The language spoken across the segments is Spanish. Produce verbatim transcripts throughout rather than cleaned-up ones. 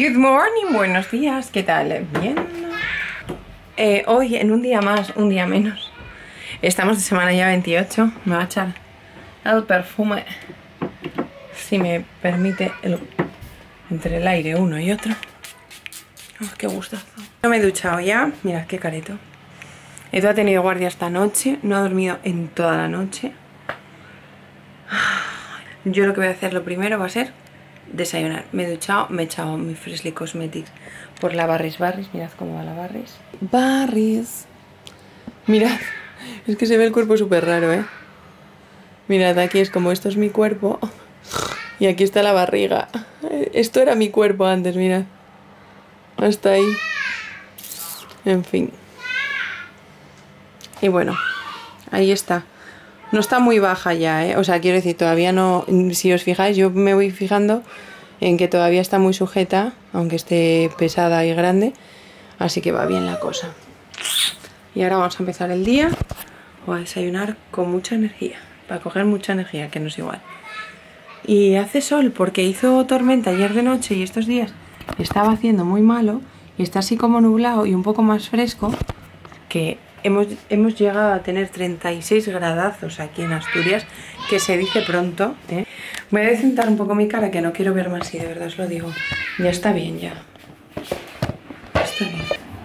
Good morning, buenos días, ¿qué tal? Bien. Eh, hoy, en un día más, un día menos. Estamos de semana ya veintiocho. Me va a echar el perfume, si me permite, el, entre el aire uno y otro. Oh, qué gustazo. No me he duchado ya, mirad qué careto. Edu ha tenido guardia esta noche, no ha dormido en toda la noche. Yo lo que voy a hacer lo primero va a ser desayunar. Me he duchado, me he echado mi Freshly Cosmetics por la Barris Barris. Mirad cómo va la Barris. Barris. Mirad, es que se ve el cuerpo súper raro, ¿eh? Mirad, aquí es como esto es mi cuerpo y aquí está la barriga. Esto era mi cuerpo antes, mirad. Hasta ahí. En fin. Y bueno, ahí está. No está muy baja ya, ¿eh? O sea, quiero decir, todavía no... Si os fijáis, yo me voy fijando en que todavía está muy sujeta, aunque esté pesada y grande. Así que va bien la cosa. Y ahora vamos a empezar el día. Voy a desayunar con mucha energía. Para coger mucha energía, que no es igual. Y hace sol porque hizo tormenta ayer de noche y estos días estaba haciendo muy malo. Y está así como nublado y un poco más fresco, que... Hemos, hemos llegado a tener treinta y seis gradazos aquí en Asturias, que se dice pronto, ¿eh? Voy a decentar un poco mi cara, que no quiero ver más, si de verdad os lo digo. Ya está bien, ya. Está bien.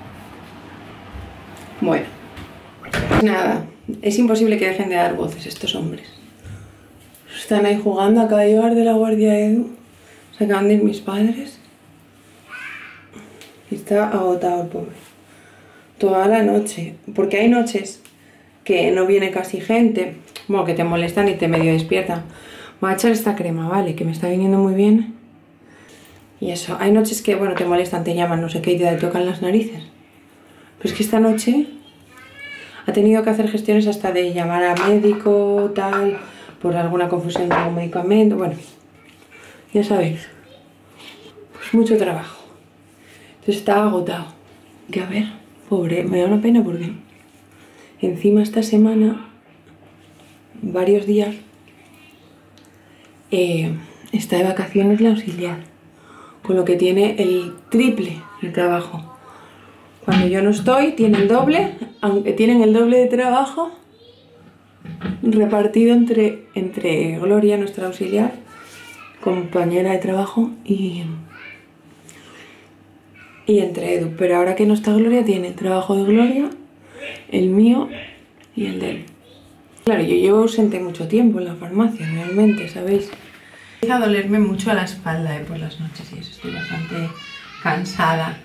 Bueno. Nada. Es imposible que dejen de dar voces estos hombres. Están ahí jugando, acaba de llegar de la guardia Edu. Se acaban de ir mis padres. Y está agotado el pobre. Toda la noche, porque hay noches que no viene casi gente, bueno, que te molestan y te medio despiertan. Voy a echar esta crema, vale, que me está viniendo muy bien. Y eso, hay noches que, bueno, te molestan, te llaman, no sé qué, y te tocan las narices. Pero es que esta noche ha tenido que hacer gestiones hasta de llamar a médico, tal, por alguna confusión de algún medicamento, bueno, ya sabéis, pues mucho trabajo. Entonces está agotado. Que a ver... Pobre, me da una pena porque encima esta semana, varios días, eh, está de vacaciones la auxiliar, con lo que tiene el triple de trabajo. Cuando yo no estoy, tiene el doble, aunque tienen el doble de trabajo repartido entre, entre Gloria, nuestra auxiliar, compañera de trabajo, y... Y entre Edu, pero ahora que no está Gloria, tiene el trabajo de Gloria, el mío y el de él. Claro, yo llevo ausente mucho tiempo en la farmacia, realmente, ¿sabéis? Empieza a dolerme mucho la espalda, ¿eh? Por las noches y eso, estoy bastante cansada.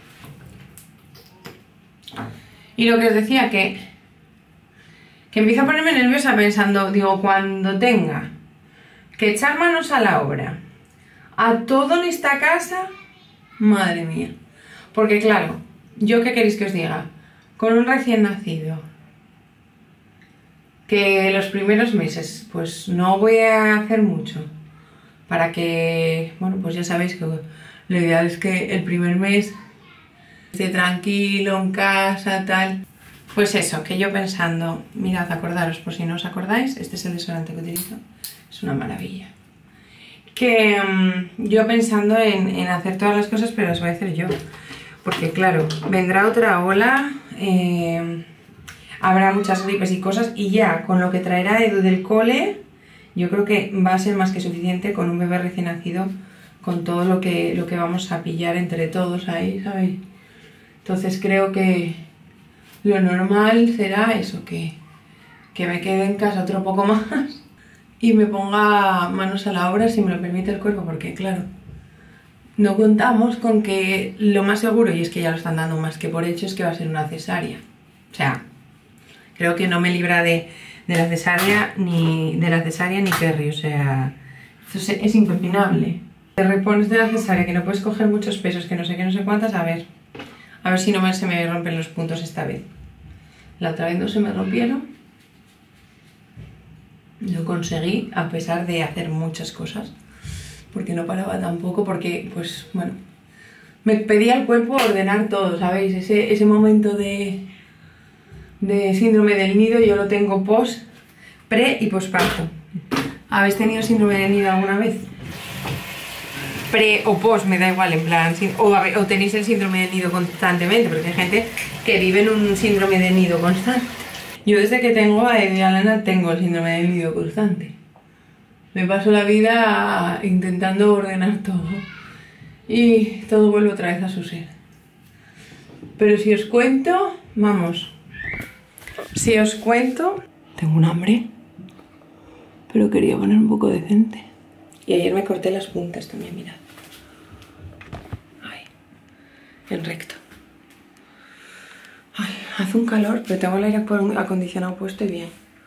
Y lo que os decía, que, que empiezo a ponerme nerviosa pensando, digo, cuando tenga que echar manos a la obra, a todo en esta casa, madre mía. Porque claro, ¿yo qué queréis que os diga? Con un recién nacido, que los primeros meses pues no voy a hacer mucho, para que, bueno, pues ya sabéis que lo ideal es que el primer mes esté tranquilo, en casa, tal. Pues eso, que yo pensando, mirad, acordaros, por si no os acordáis, este es el desodorante que utilizo, es una maravilla. Que um, yo pensando en, en hacer todas las cosas, pero las voy a hacer yo. Porque claro, vendrá otra ola, eh, habrá muchas gripes y cosas, y ya con lo que traerá Edu del cole, yo creo que va a ser más que suficiente con un bebé recién nacido, con todo lo que, lo que vamos a pillar entre todos ahí, ¿sabéis? Entonces creo que lo normal será eso, que, que me quede en casa otro poco más y me ponga manos a la obra si me lo permite el cuerpo, porque claro... No contamos con que lo más seguro, y es que ya lo están dando más que por hecho, es que va a ser una cesárea. O sea, creo que no me libra de, de la cesárea ni de la cesárea ni Perry. O sea, esto es, es impepinable. Te repones de la cesárea, que no puedes coger muchos pesos, que no sé qué, no sé cuántas. A ver, a ver si no me, se me rompen los puntos esta vez. La otra vez no se me rompieron. Lo conseguí a pesar de hacer muchas cosas. Porque no paraba tampoco, porque, pues, bueno, me pedía el cuerpo ordenar todo, ¿sabéis? Ese, ese momento de, de síndrome del nido yo lo tengo post, pre y posparto. ¿Habéis tenido síndrome del nido alguna vez? pre o post, me da igual, en plan, o, a ver, o tenéis el síndrome del nido constantemente, porque hay gente que vive en un síndrome de nido constante. Yo desde que tengo a Eddie y a Lana tengo el síndrome del nido constante. Me paso la vida intentando ordenar todo y todo vuelve otra vez a su ser. Pero si os cuento, vamos, si os cuento, tengo un hambre, pero quería poner un poco decente. Y ayer me corté las puntas también, mirad. Ay, en recto. Ay, hace un calor, pero tengo el aire acondicionado puesto y bien.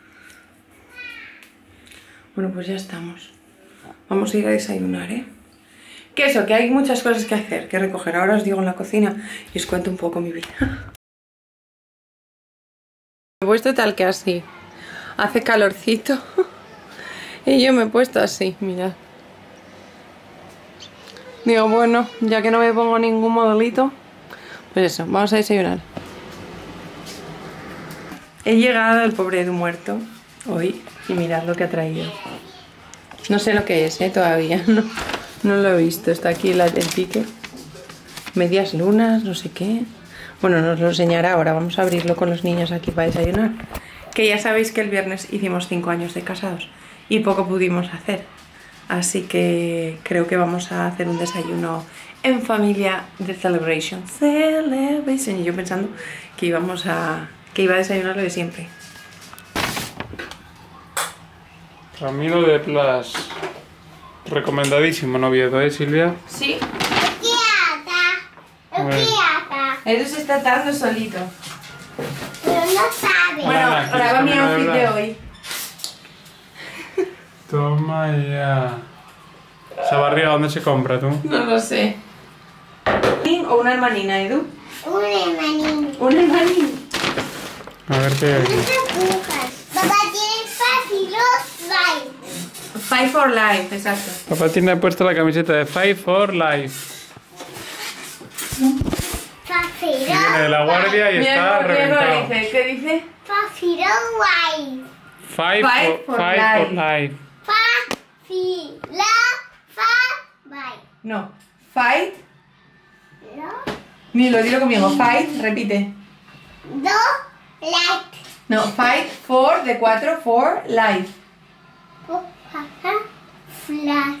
Bueno, pues ya estamos. Vamos a ir a desayunar, ¿eh? Que eso, que hay muchas cosas que hacer, que recoger. Ahora os digo en la cocina y os cuento un poco mi vida. Me he puesto tal que así. Hace calorcito. Y yo me he puesto así, mirad. Digo, bueno, ya que no me pongo ningún modelito, pues eso, vamos a desayunar. He llegado el pobre Edu muerto hoy y mirad lo que ha traído. No sé lo que es, ¿eh? Todavía no, no lo he visto. Está aquí el, el ticket. Medias lunas, no sé qué. Bueno, nos lo enseñará ahora. Vamos a abrirlo con los niños aquí para desayunar. Que ya sabéis que el viernes hicimos cinco años de casados y poco pudimos hacer. Así que creo que vamos a hacer un desayuno en familia de celebration. Celebration. Y yo pensando que íbamos a... que iba a desayunar lo de siempre. Ramiro de Plus. Recomendadísimo, noviedo, ¿eh, Silvia? Sí. Bueno. Edu se está dando solito. Pero no sabe. Bueno, Lana, ahora va mi ¿quieres outfit comer de verdad? hoy. Toma ya. ¿Esa barriga dónde se compra, tú? No lo sé. ¿O una hermanina, Edu? Un hermanito. Un hermanín. A ver qué hay No aquí. te empujas. Papá tiene fácil los bailes. Five for life, exacto. Papá tiene puesta la camiseta de Five for Life. Fácil. Y viene de la guardia y está Mira, mira reventado. lo dice. ¿Qué dice? Fácil los Five, Five for, for five life. for life. Fácil. La fa bye. No. Fight. No. Dilo, dilo conmigo. Fight, repite. Do like. No, fight for, de cuatro, for life. Papá. Flash.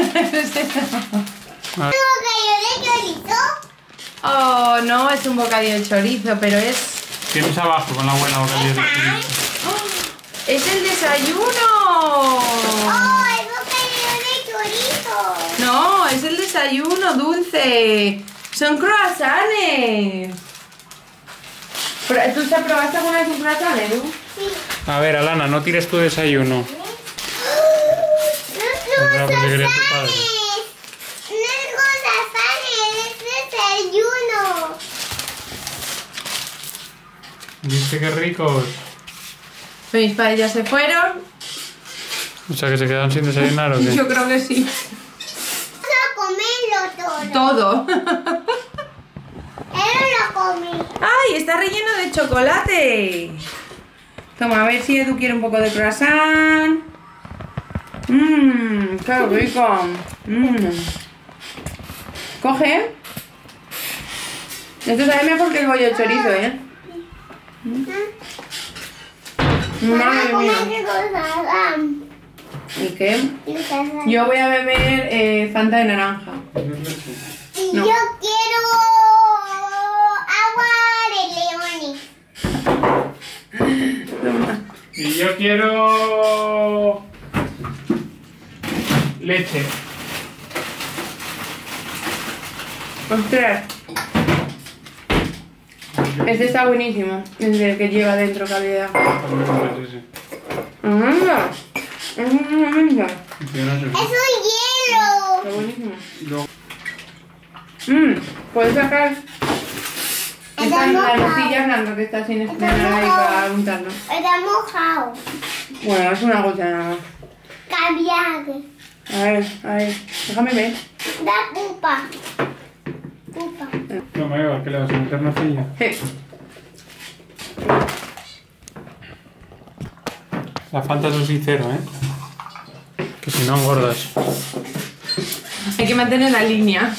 A ver. ¿Cómo cayó de chorizo? Oh, no, es un bocadillo de chorizo, pero es... Tienes abajo con la buena bocadillo de chorizo. ¡Es el desayuno! Oh, el bocadillo de chorizo. No, es el desayuno dulce. Son croissants. Pero, ¿tú te probaste alguna vez un croissant, Edu? Sí. A ver, Alana, no tires tu desayuno. Los Pues nada, porque quería tu padre. croissants. Los croissants es desayuno. ¿Viste qué ricos? Mis padres ya se fueron. O sea, que se quedaron sin desayunar o qué. Yo creo que sí. Vamos a comerlo todo. Todo. Él lo come. ¡Ay! Está relleno de chocolate. Toma, a ver si Edu quiere un poco de croissant. Mmm, qué rico. Mmm. Coge. Esto sabe mejor que el bollo de chorizo, ¿eh? Madre mía. ¿Y qué? Yo voy a beber eh, Fanta de naranja. Y No. yo quiero agua de leones. Toma. Y yo quiero... leche. Ostras. Este está buenísimo. Es el que lleva dentro calidad. ¡Anda! ¡Anda! Es un hielo. Está buenísimo. Mmm, puedes sacar esta la nocilla blanca que está sin estrenar ahí para untarlo. Está mojado. Bueno, es una gota nada más. Caviar. A ver, a ver, déjame ver. Da pupa. Pupa. No me veo, ¿qué le vas a meter nocilla? Sí. La Fanta es un sincero, ¿eh? Que si no engordas. Hay que mantener la línea.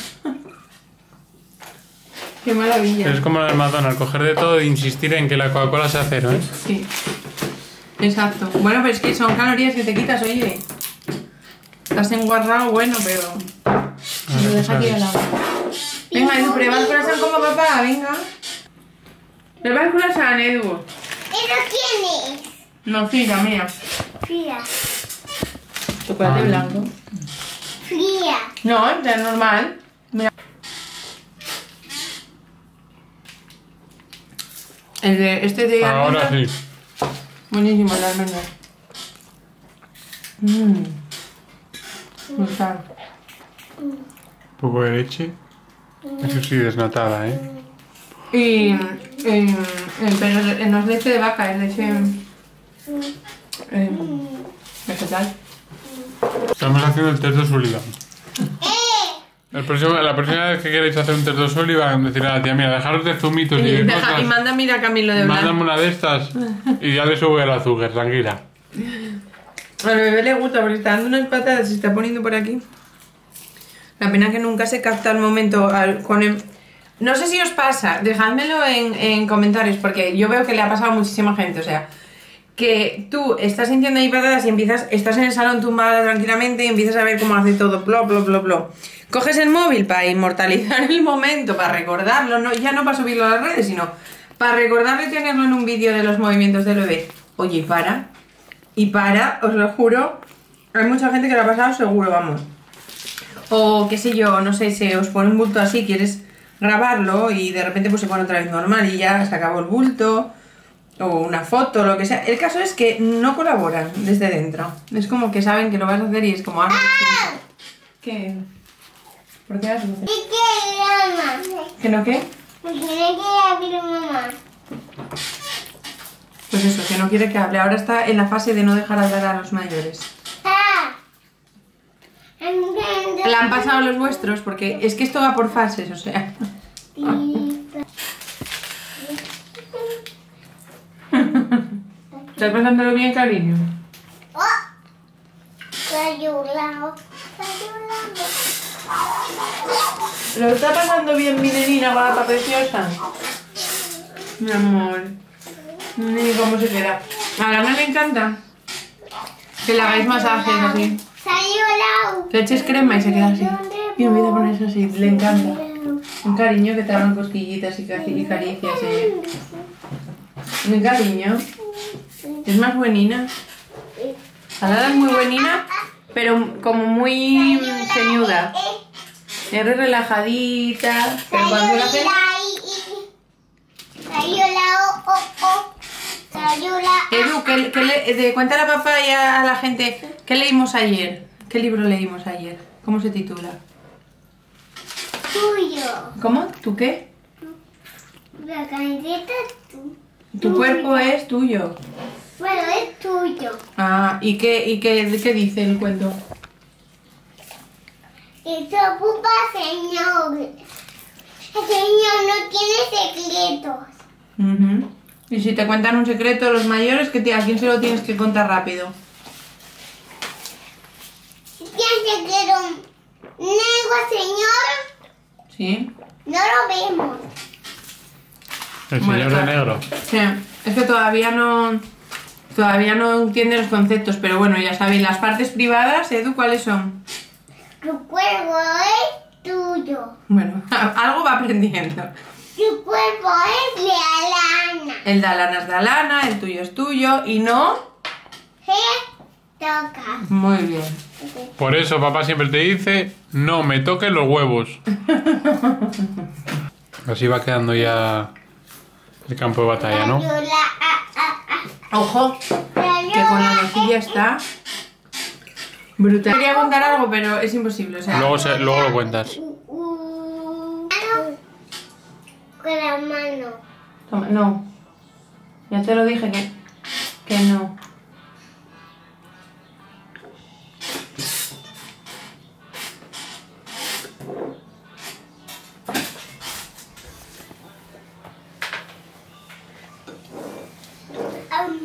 Qué maravilla. Es como el McDonald's, coger de todo e insistir en que la Coca-Cola sea cero, ¿eh? Sí. Exacto. Bueno, pero es que son calorías que te quitas, oye. Estás enguarrado, bueno, pero... Lo deja aquí al lado. Venga, Edu, prueba el croissant como papá, venga. Prueba el croissant, Edu. ¿Pero quién es? No, fría, mira. Fría. Chocolate Ah. blanco. Fría. No, es normal. Mira. El de, este de Ahora almendras. sí. Buenísimo el de almendras. Mmm. Brutal. Un poco de leche. Eso sí, desnatada, ¿eh? Y, y, y- pero no es leche de vaca, es leche eh, vegetal. Estamos haciendo el test de Sullivan. ¡Eh! El próximo, la próxima vez que queréis hacer un test de Sullivan, decir a la tía, mira, dejaros de zumitos y Y, de deja- cosas. y manda mira a Camilo de Mándame blanco. una de estas y ya le sube el azúcar, tranquila. Al bebé le gusta porque está dando unas patadas y se está poniendo por aquí. La pena que nunca se capta el momento al- con el... No sé si os pasa, dejádmelo en, en comentarios porque yo veo que le ha pasado a muchísima gente, o sea, que tú estás sintiendo ahí patadas y empiezas, estás en el salón tumbada tranquilamente y empiezas a ver cómo hace todo, plop, plop, plop, plop. Coges el móvil para inmortalizar el momento, para recordarlo, no, ya no para subirlo a las redes, sino para recordarlo y tenerlo en un vídeo de los movimientos del bebé. Oye, y para, y para, os lo juro, hay mucha gente que lo ha pasado seguro, vamos. O qué sé yo, no sé, se os pone un bulto así, quieres grabarlo y de repente pues se pone otra vez normal y ya se acabó el bulto. O una foto, lo que sea. El caso es que no colaboran desde dentro. Es como que saben que lo vas a hacer y es como... Ah, ¿qué? ¿Por qué vas a hacer? ¿Y qué, mamá? ¿Que no qué? ¿Por qué no quiere abrir mamá? Pues eso, que no quiere que hable. Ahora está en la fase de no dejar hablar a los mayores. ¡Ah! Le han pasado los vuestros porque es que esto va por fases, o sea... ¿Estás pasándolo bien, cariño? ¡Oh! Sayulao, sayulao. ¿Lo está pasando bien mi nenina, guapa, preciosa? Mi amor. Ni cómo se queda. A la nena le encanta que le hagáis masajes así. Sayulao. Le eches crema y se queda así. Y empieza a ponerse así. Le encanta. Un cariño que te hagan cosquillitas y cari- y caricias. ¿Eh? Un cariño. Es más buenina. Salada es muy buenina, pero como muy ceñuda. Es relajadita. Pero cuando la haces... Sayulao, oh, oh. Sayulao. Edu, ¿qué, qué le, de, cuéntale a papá y a la gente qué leímos ayer. ¿Qué libro leímos ayer? ¿Cómo se titula? Tuyo. ¿Cómo? ¿Tú qué? La camiseta es tu. Tu cuerpo es tuyo. Bueno, es tuyo. Ah, ¿y qué, y qué, qué dice el cuento? Y se ocupa, señor. El señor no tiene secretos. Ujú. Y si te cuentan un secreto los mayores, ¿qué te- ¿a quién se lo tienes que contar rápido? Si tiene secreto negro, señor, ¿Sí? no lo vemos. El Bueno, señor claro. de negro. Sí, es que todavía no... Todavía no entiende los conceptos, pero bueno, ya sabéis, las partes privadas, Edu, ¿cuáles son? Tu cuerpo es tuyo. Bueno, algo va aprendiendo. Tu cuerpo es de Alana. El de Alana es de Alana, el tuyo es tuyo y no... Se toca. Muy bien. Por eso papá siempre te dice, no me toques los huevos. Así va quedando ya el campo de batalla, ¿no? Sayula, ah, ah, ah. Ojo, que con la mejilla está brutal. Quería contar algo, pero es imposible, o sea... Luego, se- luego lo cuentas. Uh, uh, mano. Con la mano. Toma, no. Ya te lo dije que, que no. Um,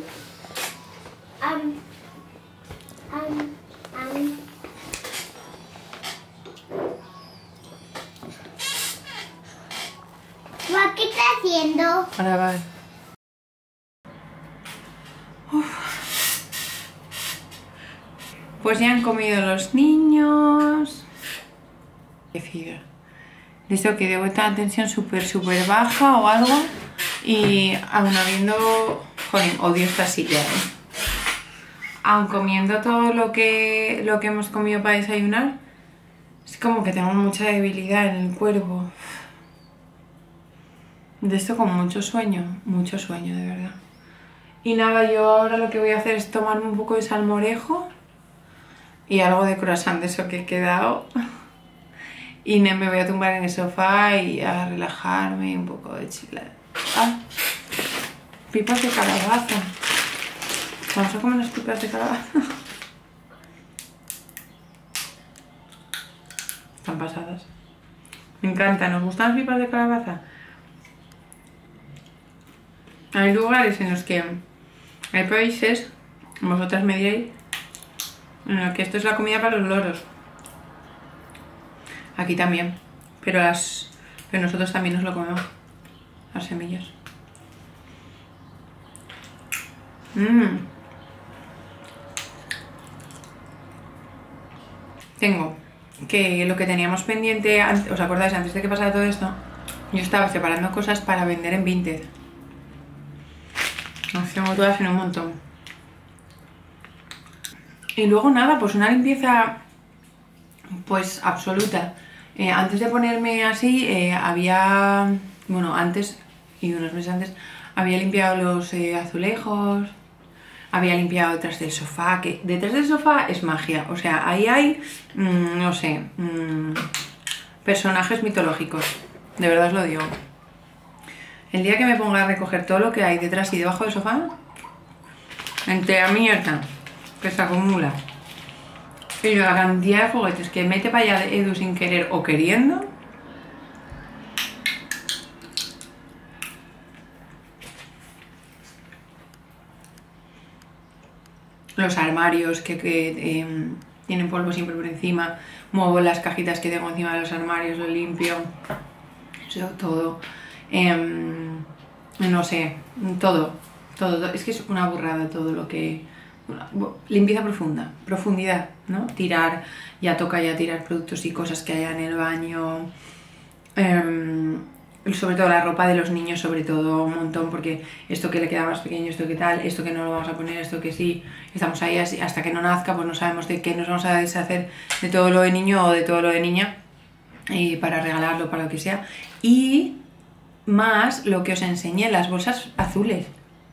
um, um, um. Papá, ¿qué está haciendo? Ahora va. Uf. Pues ya han comido los niños. De eso que debo estar la tensión súper, súper baja o algo. Y aún habiendo... Joder, odio esta silla, ¿eh? Aún comiendo todo lo que, lo que hemos comido para desayunar, es como que tengo mucha debilidad en el cuerpo. De esto con mucho sueño, mucho sueño, de verdad. Y nada, yo ahora lo que voy a hacer es tomarme un poco de salmorejo y algo de croissant de eso que he quedado. Y me voy a tumbar en el sofá y a relajarme, un poco de chile. Ah, pipas de calabaza. Vamos a comer unas pipas de calabaza. Están pasadas. Me encantan. ¿Os gustan las pipas de calabaza? Hay lugares en los que hay países, vosotras me diréis, en los que esto es la comida para los loros. Aquí también, pero, las, pero nosotros también nos lo comemos, las semillas. Mmm. Tengo que lo que teníamos pendiente, ¿os acordáis? Antes de que pasara todo esto, yo estaba preparando cosas para vender en Vinted. Las tengo todas en un montón. Y luego nada, pues una limpieza pues absoluta. Eh, antes de ponerme así, eh, había, bueno, antes y unos meses antes, había limpiado los eh, azulejos, había limpiado detrás del sofá, que detrás del sofá es magia, o sea, ahí hay, mmm, no sé, mmm, personajes mitológicos, de verdad os lo digo. El día que me ponga a recoger todo lo que hay detrás y debajo del sofá, entre la mierda que se acumula y la cantidad de juguetes que mete para allá de Edu sin querer o queriendo, los armarios que, que eh, tienen polvo siempre por encima, muevo las cajitas que tengo encima de los armarios, lo limpio, eso todo, eh, no sé, todo, todo, es que es una burrada todo lo que... Limpieza profunda, profundidad, ¿no? Tirar, ya toca ya tirar productos y cosas que haya en el baño, eh, sobre todo la ropa de los niños, sobre todo un montón, porque esto que le queda más pequeño, esto que tal, esto que no lo vamos a poner, esto que sí, estamos ahí así, hasta que no nazca, pues no sabemos de qué nos vamos a deshacer, de todo lo de niño o de todo lo de niña, y para regalarlo, para lo que sea. Y más lo que os enseñé, las bolsas azules.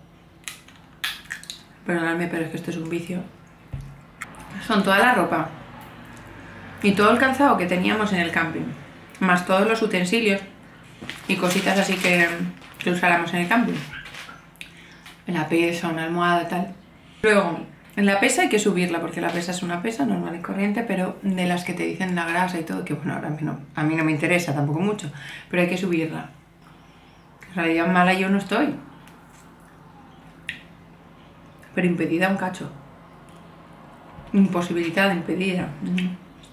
Perdonadme, pero es que esto es un vicio. Son toda la ropa y todo el calzado que teníamos en el camping, más todos los utensilios y cositas así que, que usáramos en el camping. En la pesa, una almohada, tal. Luego, en la pesa hay que subirla, porque la pesa es una pesa normal y corriente, pero de las que te dicen la grasa y todo, que bueno, ahora a mí no, a mí no me interesa tampoco mucho, pero hay que subirla. En realidad mala yo no estoy, pero impedida un cacho. Imposibilitada, impedida. Mm.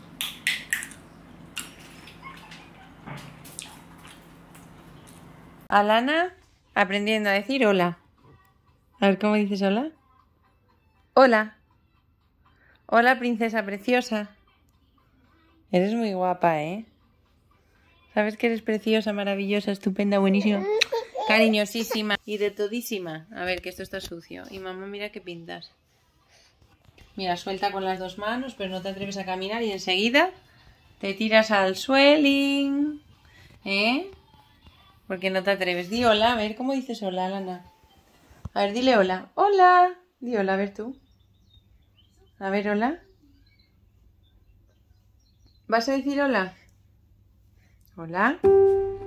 Alana aprendiendo a decir hola. A ver cómo dices hola. Hola. Hola, princesa preciosa. Eres muy guapa, ¿eh? Sabes que eres preciosa, maravillosa, estupenda, buenísima. Cariñosísima y de todísima. A ver, que esto está sucio. Y mamá, mira qué pintas. Mira, suelta con las dos manos, pero no te atreves a caminar y enseguida te tiras al sueling. ¿Eh? Porque no te atreves. Di hola, a ver, ¿cómo dices hola, Lana? A ver, dile hola. Hola. Di hola, a ver tú. A ver, hola. ¿Vas a decir hola? Hola.